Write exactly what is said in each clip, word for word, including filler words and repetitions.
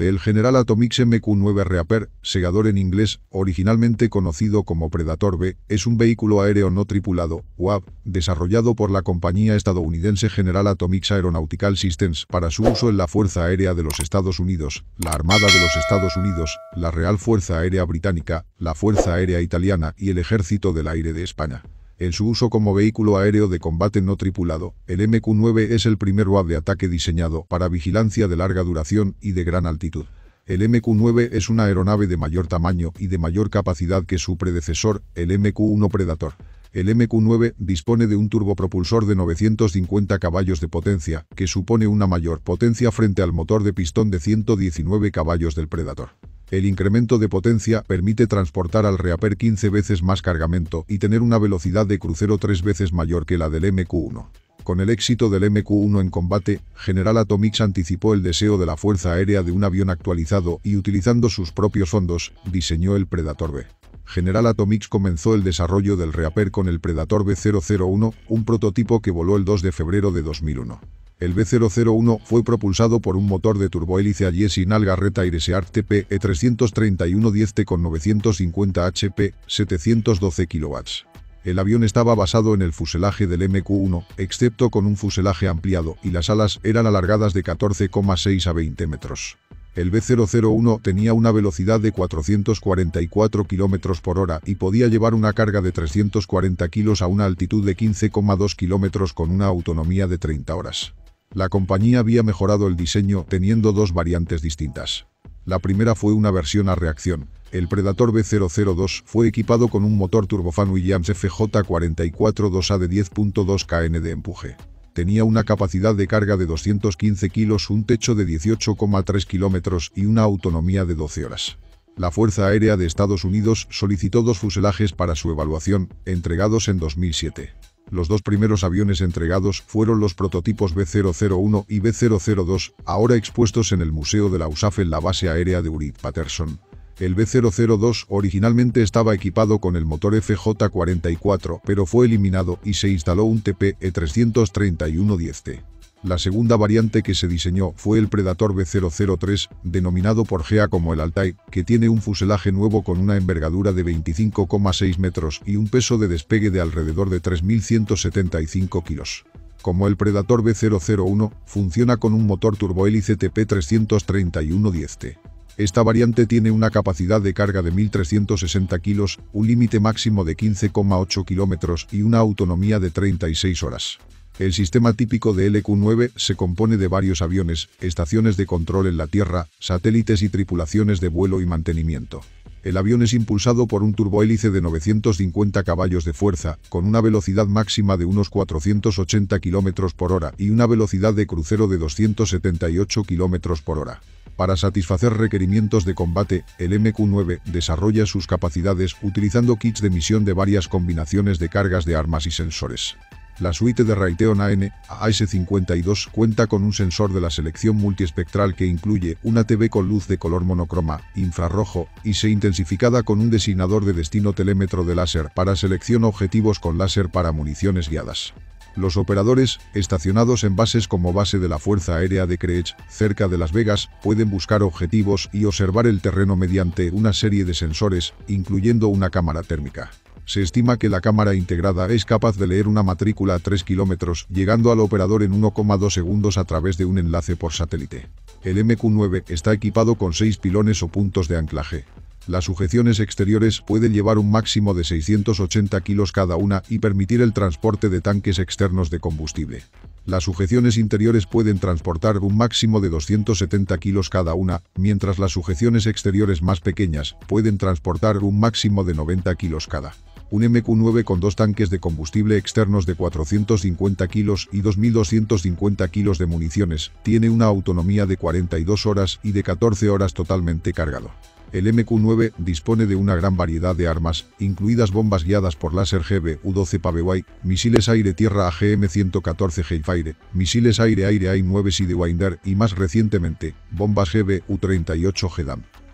El General Atomics M Q nueve Reaper, segador en inglés, originalmente conocido como Predator B, es un vehículo aéreo no tripulado, U A V, desarrollado por la compañía estadounidense General Atomics Aeronautical Systems para su uso en la Fuerza Aérea de los Estados Unidos, la Armada de los Estados Unidos, la Real Fuerza Aérea Británica, la Fuerza Aérea Italiana y el Ejército del Aire de España. En su uso como vehículo aéreo de combate no tripulado, el M Q nueve es el primer U A V de ataque diseñado para vigilancia de larga duración y de gran altitud. El M Q nueve es una aeronave de mayor tamaño y de mayor capacidad que su predecesor, el M Q uno Predator. El M Q nueve dispone de un turbopropulsor de novecientos cincuenta caballos de potencia, que supone una mayor potencia frente al motor de pistón de ciento diecinueve caballos del Predator. El incremento de potencia permite transportar al Reaper quince veces más cargamento y tener una velocidad de crucero tres veces mayor que la del M Q uno. Con el éxito del M Q uno en combate, General Atomics anticipó el deseo de la Fuerza Aérea de un avión actualizado y utilizando sus propios fondos, diseñó el Predator B. General Atomics comenzó el desarrollo del Reaper con el Predator B cero cero uno, un prototipo que voló el dos de febrero de dos mil uno. El B cero cero uno fue propulsado por un motor de turbohélice Allison Garrett Aireseart T P E trescientos treinta y uno diez T con novecientos cincuenta H P, setecientos doce kilowatts. El avión estaba basado en el fuselaje del M Q uno, excepto con un fuselaje ampliado, y las alas eran alargadas de catorce coma seis a veinte metros. El B cero cero uno tenía una velocidad de cuatrocientos cuarenta y cuatro kilómetros por hora y podía llevar una carga de trescientos cuarenta kilos a una altitud de quince coma dos kilómetros con una autonomía de treinta horas. La compañía había mejorado el diseño teniendo dos variantes distintas. La primera fue una versión a reacción. El Predator B cero cero dos fue equipado con un motor turbofan Williams F J cuarenta y cuatro dos A de diez punto dos kilogramos de empuje. Tenía una capacidad de carga de doscientos quince kilos, un techo de dieciocho coma tres kilómetros y una autonomía de doce horas. La Fuerza Aérea de Estados Unidos solicitó dos fuselajes para su evaluación, entregados en dos mil siete. Los dos primeros aviones entregados fueron los prototipos B cero cero uno y B cero cero dos, ahora expuestos en el Museo de la U S A F en la base aérea de Wright-Patterson. El B cero cero dos originalmente estaba equipado con el motor F J cuarenta y cuatro, pero fue eliminado y se instaló un T P E trescientos treinta y uno diez T. La segunda variante que se diseñó fue el Predator B cero cero tres, denominado por G E A como el Altair, que tiene un fuselaje nuevo con una envergadura de veinticinco coma seis metros y un peso de despegue de alrededor de tres mil ciento setenta y cinco kilos. Como el Predator B cero cero uno, funciona con un motor turbohélice T P trescientos treinta y uno diez T. Esta variante tiene una capacidad de carga de mil trescientos sesenta kilos, un límite máximo de quince coma ocho kilómetros y una autonomía de treinta y seis horas. El sistema típico de L Q nueve se compone de varios aviones, estaciones de control en la tierra, satélites y tripulaciones de vuelo y mantenimiento. El avión es impulsado por un turbohélice de novecientos cincuenta caballos de fuerza, con una velocidad máxima de unos cuatrocientos ochenta kilómetros por hora y una velocidad de crucero de doscientos setenta y ocho kilómetros por hora. Para satisfacer requerimientos de combate, el M Q nueve desarrolla sus capacidades utilizando kits de misión de varias combinaciones de cargas de armas y sensores. La suite de Raytheon A N A S cincuenta y dos cuenta con un sensor de la selección multiespectral que incluye una T V con luz de color monocroma, infrarrojo, y se intensificada con un designador de destino telémetro de láser para selección objetivos con láser para municiones guiadas. Los operadores, estacionados en bases como base de la Fuerza Aérea de Creech, cerca de Las Vegas, pueden buscar objetivos y observar el terreno mediante una serie de sensores, incluyendo una cámara térmica. Se estima que la cámara integrada es capaz de leer una matrícula a tres kilómetros, llegando al operador en uno coma dos segundos a través de un enlace por satélite. El M Q nueve está equipado con seis pilones o puntos de anclaje. Las sujeciones exteriores pueden llevar un máximo de seiscientos ochenta kilos cada una y permitir el transporte de tanques externos de combustible. Las sujeciones interiores pueden transportar un máximo de doscientos setenta kilos cada una, mientras las sujeciones exteriores más pequeñas pueden transportar un máximo de noventa kilos cada. Un M Q nueve con dos tanques de combustible externos de cuatrocientos cincuenta kilos y dos mil doscientos cincuenta kilos de municiones tiene una autonomía de cuarenta y dos horas y de catorce horas totalmente cargado. El M Q nueve dispone de una gran variedad de armas, incluidas bombas guiadas por láser G B U doce P A V Y, misiles aire-tierra A G M ciento catorce Hellfire, misiles aire-aire A I nueve Sidewinder y más recientemente, bombas G B U treinta y ocho G D A M.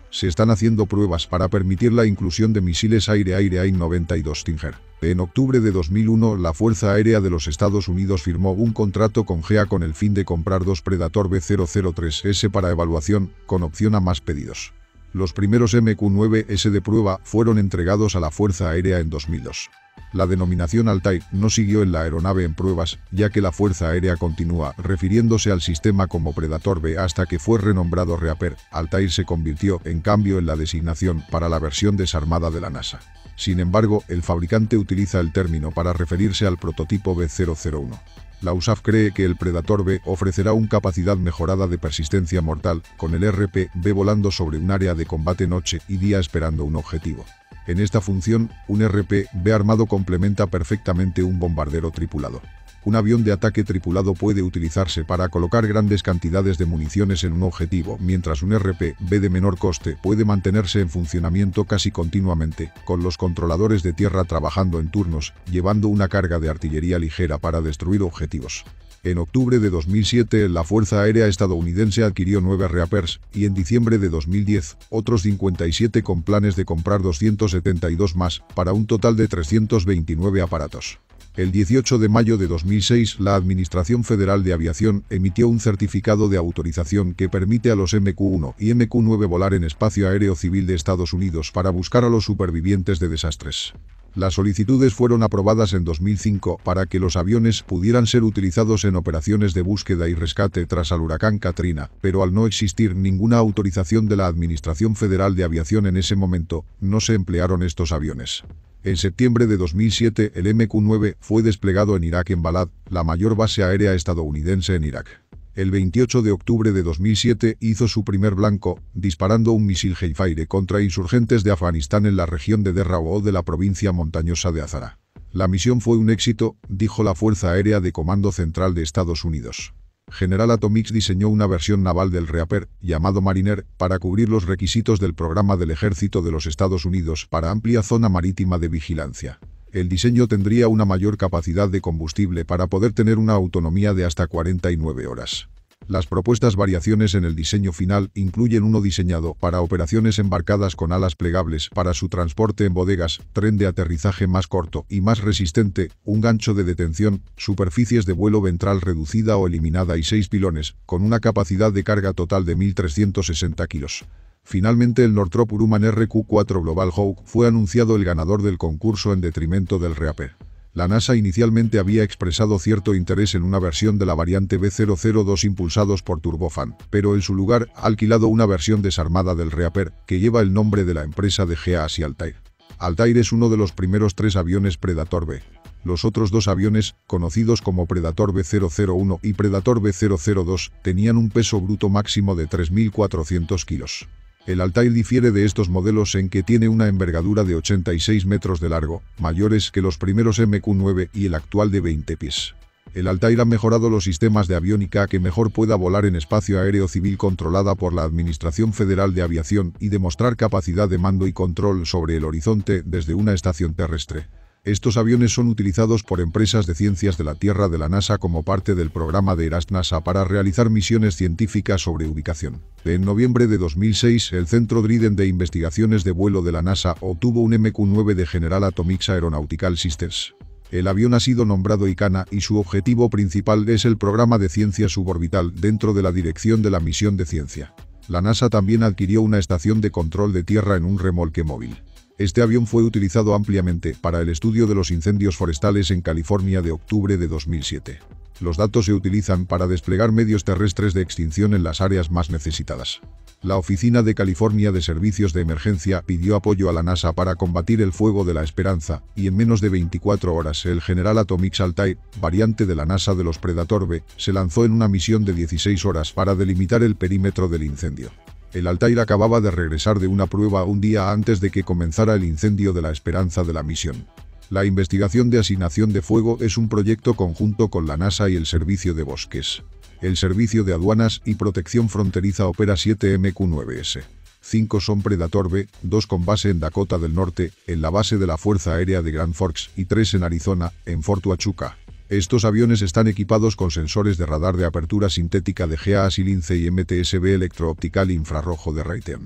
Se están haciendo pruebas para permitir la inclusión de misiles aire-aire A I noventa y dos Stinger. En octubre de dos mil uno, la Fuerza Aérea de los Estados Unidos firmó un contrato con G E A con el fin de comprar dos Predator B cero cero tres S para evaluación, con opción a más pedidos. Los primeros M Q nueve S de prueba fueron entregados a la Fuerza Aérea en dos mil dos. La denominación Altair no siguió en la aeronave en pruebas, ya que la Fuerza Aérea continúa refiriéndose al sistema como Predator B hasta que fue renombrado Reaper. Altair se convirtió, en cambio, en la designación para la versión desarmada de la NASA. Sin embargo, el fabricante utiliza el término para referirse al prototipo B cero cero uno. La U S A F cree que el Predator B ofrecerá una capacidad mejorada de persistencia mortal, con el R P B volando sobre un área de combate noche y día esperando un objetivo. En esta función, un R P B armado complementa perfectamente un bombardero tripulado. Un avión de ataque tripulado puede utilizarse para colocar grandes cantidades de municiones en un objetivo, mientras un R P B de menor coste puede mantenerse en funcionamiento casi continuamente, con los controladores de tierra trabajando en turnos, llevando una carga de artillería ligera para destruir objetivos. En octubre de dos mil siete, la Fuerza Aérea estadounidense adquirió nueve Reapers, y en diciembre de dos mil diez, otros cincuenta y siete con planes de comprar doscientos setenta y dos más, para un total de trescientos veintinueve aparatos. El dieciocho de mayo de dos mil seis, la Administración Federal de Aviación emitió un certificado de autorización que permite a los M Q uno y M Q nueve volar en espacio aéreo civil de Estados Unidos para buscar a los supervivientes de desastres. Las solicitudes fueron aprobadas en dos mil cinco para que los aviones pudieran ser utilizados en operaciones de búsqueda y rescate tras el huracán Katrina, pero al no existir ninguna autorización de la Administración Federal de Aviación en ese momento, no se emplearon estos aviones. En septiembre de dos mil siete, el M Q nueve fue desplegado en Irak en Balad, la mayor base aérea estadounidense en Irak. El veintiocho de octubre de dos mil siete hizo su primer blanco, disparando un misil Hellfire contra insurgentes de Afganistán en la región de Derra o de la provincia montañosa de Hazara. La misión fue un éxito, dijo la Fuerza Aérea de Comando Central de Estados Unidos. General Atomics diseñó una versión naval del Reaper, llamado Mariner, para cubrir los requisitos del programa del Ejército de los Estados Unidos para amplia zona marítima de vigilancia. El diseño tendría una mayor capacidad de combustible para poder tener una autonomía de hasta cuarenta y nueve horas. Las propuestas variaciones en el diseño final incluyen uno diseñado para operaciones embarcadas con alas plegables para su transporte en bodegas, tren de aterrizaje más corto y más resistente, un gancho de detención, superficies de vuelo ventral reducida o eliminada y seis pilones, con una capacidad de carga total de mil trescientos sesenta kilos. Finalmente, el Northrop Grumman R Q cuatro Global Hawk fue anunciado el ganador del concurso en detrimento del Reaper. La NASA inicialmente había expresado cierto interés en una versión de la variante B cero cero dos impulsados por Turbofan, pero en su lugar ha alquilado una versión desarmada del Reaper, que lleva el nombre de la empresa de G E A y Altair. Altair es uno de los primeros tres aviones Predator B. Los otros dos aviones, conocidos como Predator B cero cero uno y Predator B cero cero dos, tenían un peso bruto máximo de tres mil cuatrocientos kilos. El Altair difiere de estos modelos en que tiene una envergadura de ochenta y seis metros de largo, mayores que los primeros M Q nueve y el actual de veinte pies. El Altair ha mejorado los sistemas de aviónica que mejor pueda volar en espacio aéreo civil controlada por la Administración Federal de Aviación y demostrar capacidad de mando y control sobre el horizonte desde una estación terrestre. Estos aviones son utilizados por empresas de ciencias de la Tierra de la NASA como parte del programa de ERAST-NASA para realizar misiones científicas sobre ubicación. En noviembre de dos mil seis, el Centro Dryden de Investigaciones de Vuelo de la NASA obtuvo un M Q nueve de General Atomics Aeronautical Systems. El avión ha sido nombrado ICANA y su objetivo principal es el programa de ciencia suborbital dentro de la dirección de la misión de ciencia. La NASA también adquirió una estación de control de tierra en un remolque móvil. Este avión fue utilizado ampliamente para el estudio de los incendios forestales en California de octubre de dos mil siete. Los datos se utilizan para desplegar medios terrestres de extinción en las áreas más necesitadas. La Oficina de California de Servicios de Emergencia pidió apoyo a la NASA para combatir el fuego de la Esperanza, y en menos de veinticuatro horas el General Atomics Altair, variante de la NASA de los Predator B, se lanzó en una misión de dieciséis horas para delimitar el perímetro del incendio. El Altair acababa de regresar de una prueba un día antes de que comenzara el incendio de la Esperanza de la misión. La investigación de asignación de fuego es un proyecto conjunto con la NASA y el Servicio de Bosques. El Servicio de Aduanas y Protección Fronteriza opera siete M Q nueve S. Cinco son Predator B, dos con base en Dakota del Norte, en la base de la Fuerza Aérea de Grand Forks, y tres en Arizona, en Fort Huachuca. Estos aviones están equipados con sensores de radar de apertura sintética de G A A S y Lince y M T S B electro-optical infrarrojo de Raytheon.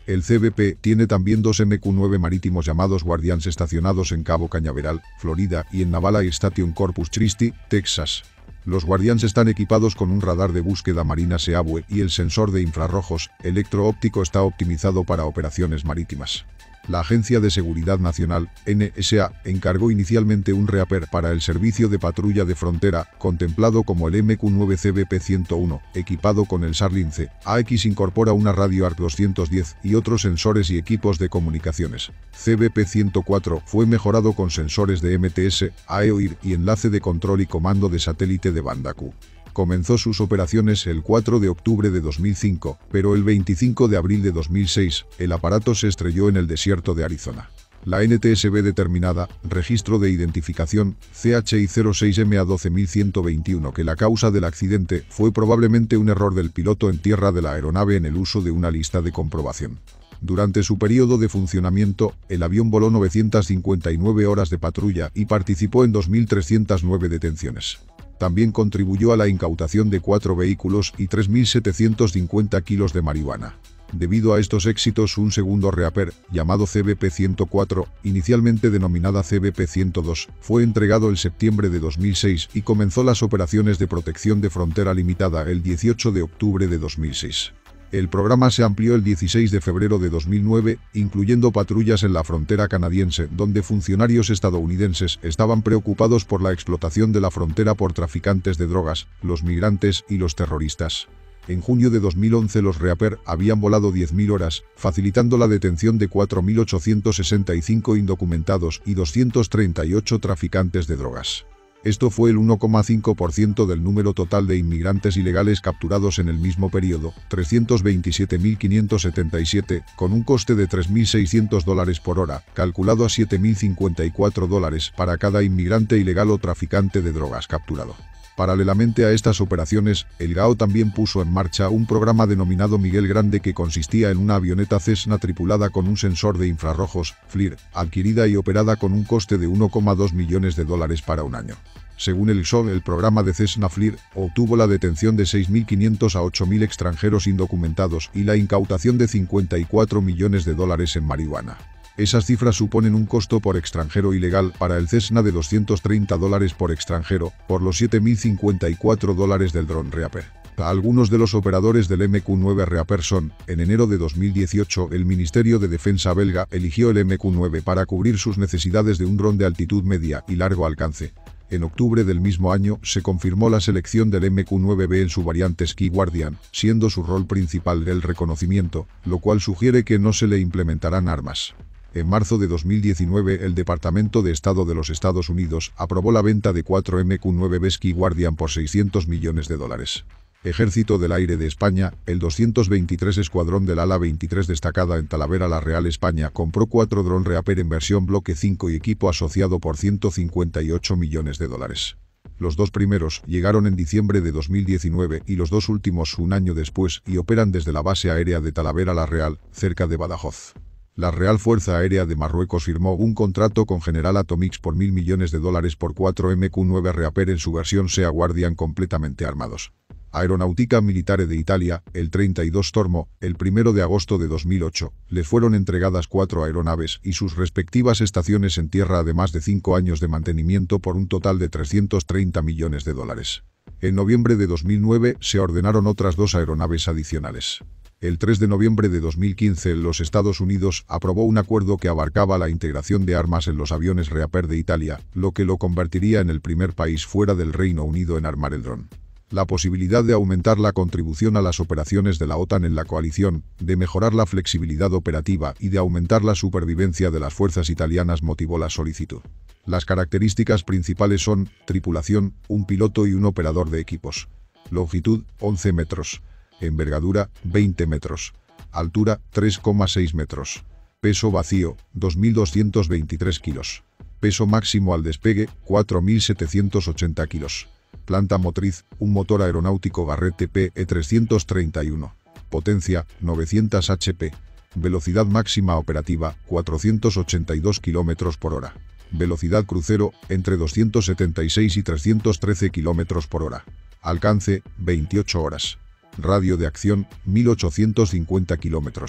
El C B P tiene también dos M Q nueve marítimos llamados Guardians estacionados en Cabo Cañaveral, Florida, y en Naval Station Corpus Christi, Texas. Los Guardians están equipados con un radar de búsqueda marina S E A B U E y el sensor de infrarrojos electro-óptico está optimizado para operaciones marítimas. La Agencia de Seguridad Nacional, N S A, encargó inicialmente un Reaper para el servicio de patrulla de frontera, contemplado como el M Q nueve C B P ciento uno, equipado con el Sarlin C. A X incorpora una radio A R C doscientos diez y otros sensores y equipos de comunicaciones. C B P ciento cuatro fue mejorado con sensores de M T S, A E O I R y enlace de control y comando de satélite de banda Q. Comenzó sus operaciones el cuatro de octubre de dos mil cinco, pero el veinticinco de abril de dos mil seis, el aparato se estrelló en el desierto de Arizona. La N T S B determinada, registro de identificación, C H I cero seis M A doce mil ciento veintiuno que la causa del accidente fue probablemente un error del piloto en tierra de la aeronave en el uso de una lista de comprobación. Durante su periodo de funcionamiento, el avión voló novecientas cincuenta y nueve horas de patrulla y participó en dos mil trescientas nueve detenciones. También contribuyó a la incautación de cuatro vehículos y tres mil setecientos cincuenta kilos de marihuana. Debido a estos éxitos, un segundo Reaper, llamado C B P ciento cuatro, inicialmente denominada C B P ciento dos, fue entregado en septiembre de dos mil seis y comenzó las operaciones de protección de frontera limitada el dieciocho de octubre de dos mil seis. El programa se amplió el dieciséis de febrero de dos mil nueve, incluyendo patrullas en la frontera canadiense, donde funcionarios estadounidenses estaban preocupados por la explotación de la frontera por traficantes de drogas, los migrantes y los terroristas. En junio de dos mil once los Reaper habían volado diez mil horas, facilitando la detención de cuatro mil ochocientos sesenta y cinco indocumentados y doscientos treinta y ocho traficantes de drogas. Esto fue el uno coma cinco por ciento del número total de inmigrantes ilegales capturados en el mismo periodo, trescientos veintisiete mil quinientos setenta y siete, con un coste de tres mil seiscientos dólares por hora, calculado a siete mil cincuenta y cuatro dólares para cada inmigrante ilegal o traficante de drogas capturado. Paralelamente a estas operaciones, el G A O también puso en marcha un programa denominado Miguel Grande que consistía en una avioneta Cessna tripulada con un sensor de infrarrojos, FLIR, adquirida y operada con un coste de uno coma dos millones de dólares para un año. Según el X O L, el programa de Cessna FLIR obtuvo la detención de seis mil quinientos a ocho mil extranjeros indocumentados y la incautación de cincuenta y cuatro millones de dólares en marihuana. Esas cifras suponen un costo por extranjero ilegal para el Cessna de doscientos treinta dólares por extranjero, por los siete mil cincuenta y cuatro dólares del dron Reaper. Algunos de los operadores del M Q nueve Reaper son, en enero de dos mil dieciocho, el Ministerio de Defensa belga eligió el M Q nueve para cubrir sus necesidades de un dron de altitud media y largo alcance. En octubre del mismo año, se confirmó la selección del M Q nueve B en su variante Ski Guardian, siendo su rol principal el reconocimiento, lo cual sugiere que no se le implementarán armas. En marzo de dos mil diecinueve, el Departamento de Estado de los Estados Unidos aprobó la venta de cuatro M Q nueve B Ski Guardian por seiscientos millones de dólares. Ejército del Aire de España, el doscientos veintitrés Escuadrón del Ala veintitrés destacada en Talavera la Real España compró cuatro dron Reaper en versión bloque cinco y equipo asociado por ciento cincuenta y ocho millones de dólares. Los dos primeros llegaron en diciembre de dos mil diecinueve y los dos últimos un año después y operan desde la base aérea de Talavera la Real, cerca de Badajoz. La Real Fuerza Aérea de Marruecos firmó un contrato con General Atomics por mil millones de dólares por cuatro M Q nueve Reaper en su versión S E A Guardian completamente armados. Aeronautica Militare de Italia, el treinta y dos Tormo, el primero de agosto de dos mil ocho, les fueron entregadas cuatro aeronaves y sus respectivas estaciones en tierra además de cinco años de mantenimiento por un total de trescientos treinta millones de dólares. En noviembre de dos mil nueve se ordenaron otras dos aeronaves adicionales. El tres de noviembre de dos mil quince, los Estados Unidos aprobó un acuerdo que abarcaba la integración de armas en los aviones Reaper de Italia, lo que lo convertiría en el primer país fuera del Reino Unido en armar el dron. La posibilidad de aumentar la contribución a las operaciones de la OTAN en la coalición, de mejorar la flexibilidad operativa y de aumentar la supervivencia de las fuerzas italianas motivó la solicitud. Las características principales son tripulación, un piloto y un operador de equipos. Longitud, once metros. Envergadura, veinte metros. Altura, tres coma seis metros. Peso vacío, dos mil doscientos veintitrés kilos. Peso máximo al despegue, cuatro mil setecientos ochenta kilos. Planta motriz, un motor aeronáutico Garrett P E trescientos treinta y uno. Potencia, novecientos HP. Velocidad máxima operativa, cuatrocientos ochenta y dos kilómetros por hora. Velocidad crucero, entre doscientos setenta y seis y trescientos trece kilómetros por hora. Alcance, veintiocho horas. Radio de acción, mil ochocientos cincuenta kilómetros.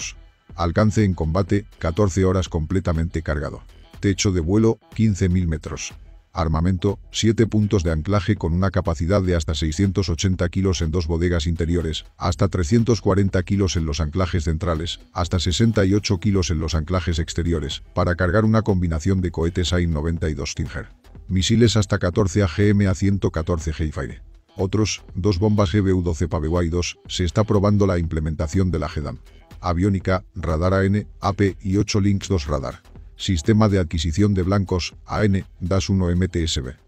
Alcance en combate, catorce horas completamente cargado. Techo de vuelo, quince mil metros. Armamento, siete puntos de anclaje con una capacidad de hasta seiscientos ochenta kilos en dos bodegas interiores, hasta trescientos cuarenta kilos en los anclajes centrales, hasta sesenta y ocho kilos en los anclajes exteriores, para cargar una combinación de cohetes A I M noventa y dos Stinger. Misiles hasta catorce A G M A ciento catorce Hellfire. Otros, dos bombas G B U doce P A B Y dos, se está probando la implementación de la G D A M. Aviónica, radar A N, A P y ocho Lynx dos radar. Sistema de adquisición de blancos, A N, D A S uno M T S B.